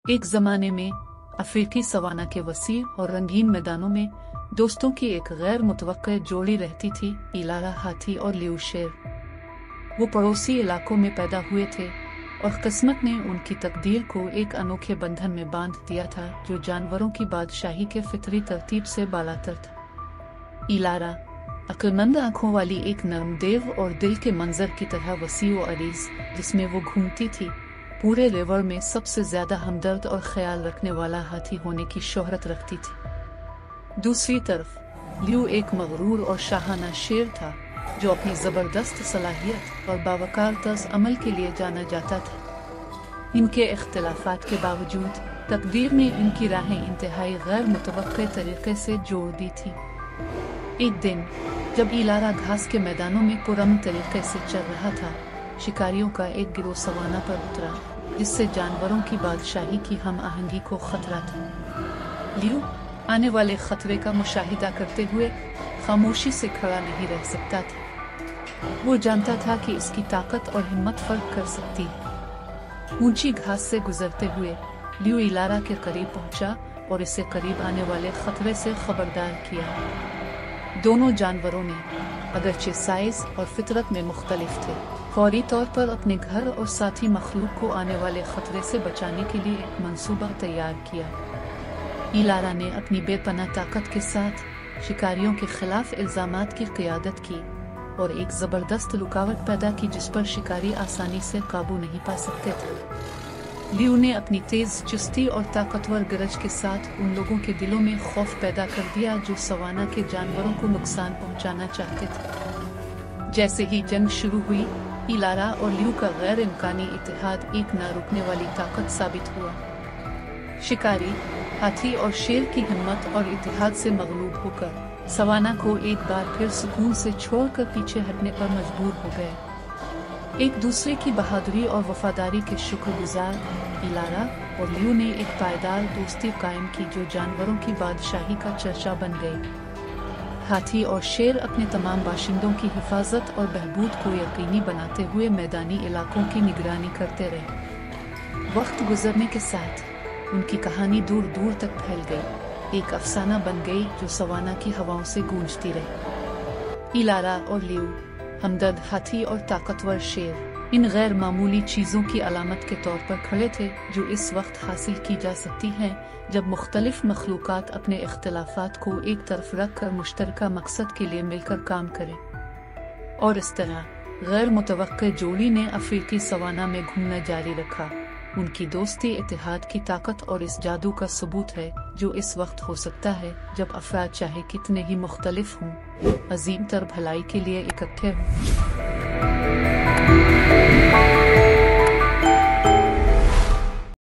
एक ज़माने में अफ्रीकी सवाना के वसीह और रंगीन मैदानों में दोस्तों की एक गैर मुतवक्के जोड़ी रहती थी, इलारा हाथी और लियू शेर। वो पड़ोसी इलाकों में पैदा हुए थे और किस्मत ने उनकी तकदीर को एक अनोखे बंधन में बांध दिया था जो जानवरों की बादशाही के फितरी तरतीब से बालातर था। इलारा अक्लमंद आंखों वाली एक नरम देव और दिल के मंजर की तरह वसी व अरीज जिसमें वो घूमती थी, पूरे रिवर में सबसे ज्यादा हमदर्द और ख्याल रखने वाला हाथी होने की शोहरत रखती थी। दूसरी तरफ लियू एक मगरूर और शाहाना शेर था जो अपनी जबरदस्त सलाहियत और बावकार तर्ज अमल के लिए जाना जाता था। इनके इख्तिलाफात के बावजूद तकदीर ने इनकी राहें इंतहाई गैर मुतवक्के तरीके से जोड़ दी थी। एक दिन जब इलारा घास के मैदानों में पुरअमन तरीके से चल रहा था, शिकारियों का एक गिरोह सवाना पर उतरा जिससे जानवरों की बादशाही की हम आहंगी को खतरा था। लियू आने वाले खतरे का मुशाहिदा करते हुए खामोशी से खड़ा नहीं रह सकता था। वो जानता था कि इसकी ताकत और हिम्मत फर्क कर सकती है। ऊंची घास से गुजरते हुए लियू इलारा के करीब पहुंचा और इसे करीब आने वाले खतरे से खबरदार किया। दोनों जानवरों ने, अगरचे साइज और फितरत में मुख्तलिफ थे, फौरी तौर पर अपने घर और साथी मखलूक को आने वाले खतरे से बचाने के लिए एक मंसूबा तैयार किया। इलारा ने अपनी बेपनाह ताकत के साथ शिकारियों के खिलाफ इल्जामात की क़ियादत की और एक ज़बरदस्त रुकावट पैदा की जिस पर शिकारी आसानी से काबू नहीं पा सकते थे। लियू ने अपनी तेज चुस्ती और ताकतवर गरज के साथ उन लोगों के दिलों में खौफ पैदा कर दिया जो सवाना के जानवरों को नुकसान पहुंचाना चाहते थे। जैसे ही जंग शुरू हुई, इलारा और लियू का गैर इम्कानी इत्तेहाद एक न रुकने वाली ताकत साबित हुआ। शिकारी हाथी और शेर की हिम्मत और इत्तेहाद से मगलूब होकर सवाना को एक बार फिर सुकून से छोड़कर पीछे हटने पर मजबूर हो गए। एक दूसरे की बहादुरी और वफादारी के शुक्रगुजार इलारा और लियू ने एक पायदार दोस्ती कायम की जो जानवरों की बादशाही का चर्चा बन गई। हाथी और शेर अपने तमाम बाशिंदों की हिफाजत और बहबूद को यकीनी बनाते हुए मैदानी इलाकों की निगरानी करते रहे। वक्त गुजरने के साथ उनकी कहानी दूर दूर तक फैल गई, एक अफसाना बन गई जो सवाना की हवाओं से गूंजती रही। इलारा और लियू, हमदर्द हाथी और ताकतवर शेर, इन गैर मामूली चीज़ों की अलामत के तौर पर खड़े थे जो इस वक्त हासिल की जा सकती हैं जब मुख्तलिफ मखलूक़ात अपने इख्तिलाफात को एक तरफ रख कर मुश्तरका मकसद के लिए मिलकर काम करें। और इस तरह गैर मुतवक्के जोड़ी ने अफ्रीकी सवाना में घूमना जारी रखा। उनकी दोस्ती इत्तेहाद की ताकत और इस जादू का सबूत है जो इस वक्त हो सकता है जब अफराद चाहे कितने ही मुख्तलिफ हों, अजीम तर भलाई के लिए इकट्ठे हों।